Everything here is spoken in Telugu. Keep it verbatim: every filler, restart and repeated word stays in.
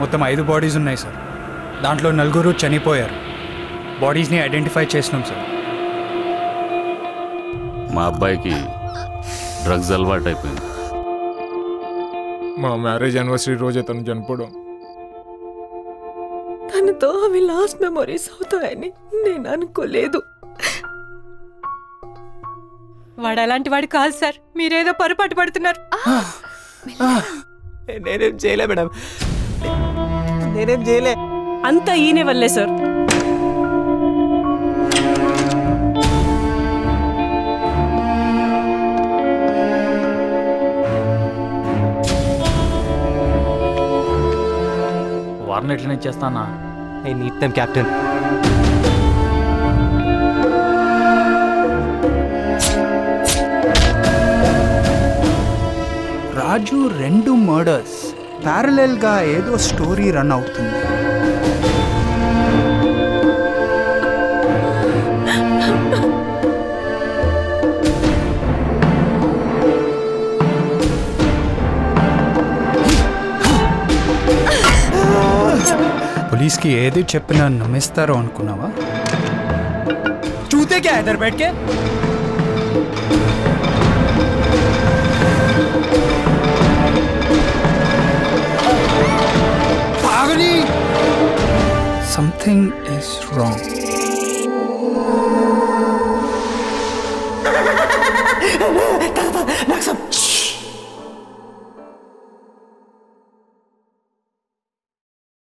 మొత్తం ఐదు బాడీస్ ఉన్నాయి సార్. దాంట్లో నలుగురు చనిపోయారు. బాడీస్ని ఐడెంటిఫై చేసినాం సార్. మా అబ్బాయికి డ్రగ్స్ అలవాటు అయిపోయింది. మా మ్యారేజ్ యానివర్సరీ రోజే తను చనిపోవడం. తనతో అవి లాస్ట్ మెమొరీస్ అవుతాయని నేను అనుకోలేదు. వాడు అలాంటి వాడు కాదు సార్. మీరేదో పొరపాటు పడుతున్నారు. నేనేం చేయలే మేడం, నేనేం చేయలే. అంతా ఈయనే వల్లే సార్. వారిని ఎట్లనే చేస్తానా? I need them captain. Raju రెండు మర్డర్స్ ప్యారలెల్గా ఏదో స్టోరీ రన్ అవుతుంది. పోలీస్కి ఏది చెప్పినా నమ్మిస్తారో అనుకున్నావా? చూతే క్యా ఇధర్ बैठ के पागली. Something is wrong. నాకు